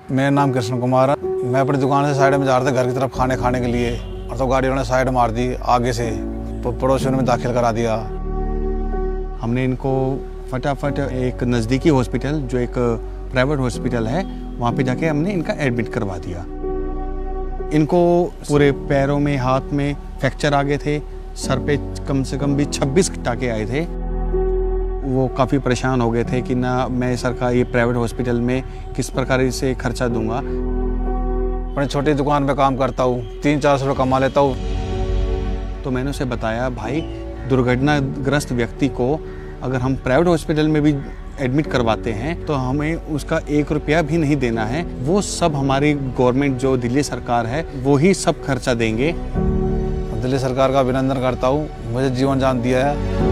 मेरा नाम कृष्ण कुमार है। मैं अपनी दुकान से साइड में जा रहा था घर की तरफ खाने के लिए, और तो गाड़ी वाले ने साइड मार दी आगे से, तो पड़ोसियों ने दाखिल करा दिया। हमने इनको फटाफट एक नज़दीकी हॉस्पिटल, जो एक प्राइवेट हॉस्पिटल है, वहाँ पे जाके हमने इनका एडमिट करवा दिया। इनको पूरे पैरों में, हाथ में फ्रैक्चर आ गए थे, सर पे कम से कम भी 26 टाके आए थे। वो काफ़ी परेशान हो गए थे कि ना मैं सरकार ये प्राइवेट हॉस्पिटल में किस प्रकार से खर्चा दूंगा। अपनी छोटी दुकान पे काम करता हूँ, 300-400 रुपये कमा लेता हूँ। तो मैंने उसे बताया, भाई दुर्घटनाग्रस्त व्यक्ति को अगर हम प्राइवेट हॉस्पिटल में भी एडमिट करवाते हैं तो हमें उसका 1 रुपया भी नहीं देना है। वो सब हमारी गवर्नमेंट जो दिल्ली सरकार है वो ही सब खर्चा देंगे। दिल्ली सरकार का अभिनंदन करता हूँ, मुझे जीवन दान दिया है।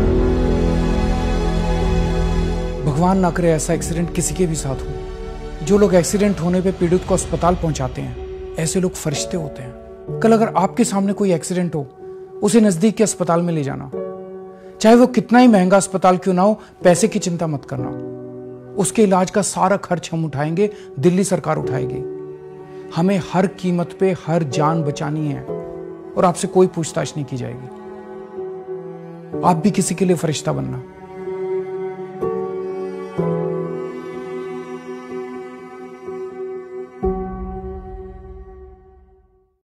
भगवान ना करे ऐसा एक्सीडेंट किसी के भी साथ हो। जो लोग एक्सीडेंट होने पे पीड़ित को अस्पताल पहुंचाते हैं, ऐसे लोग फरिश्ते होते हैं। कल अगर आपके सामने कोई एक्सीडेंट हो, उसे नजदीक के अस्पताल में ले जाना, चाहे वो कितना ही महंगा अस्पताल क्यों ना हो। पैसे की चिंता मत करना, उसके इलाज का सारा खर्च हम उठाएंगे, दिल्ली सरकार उठाएगी। हमें हर कीमत पे हर जान बचानी है और आपसे कोई पूछताछ नहीं की जाएगी। आप भी किसी के लिए फरिश्ता बनना।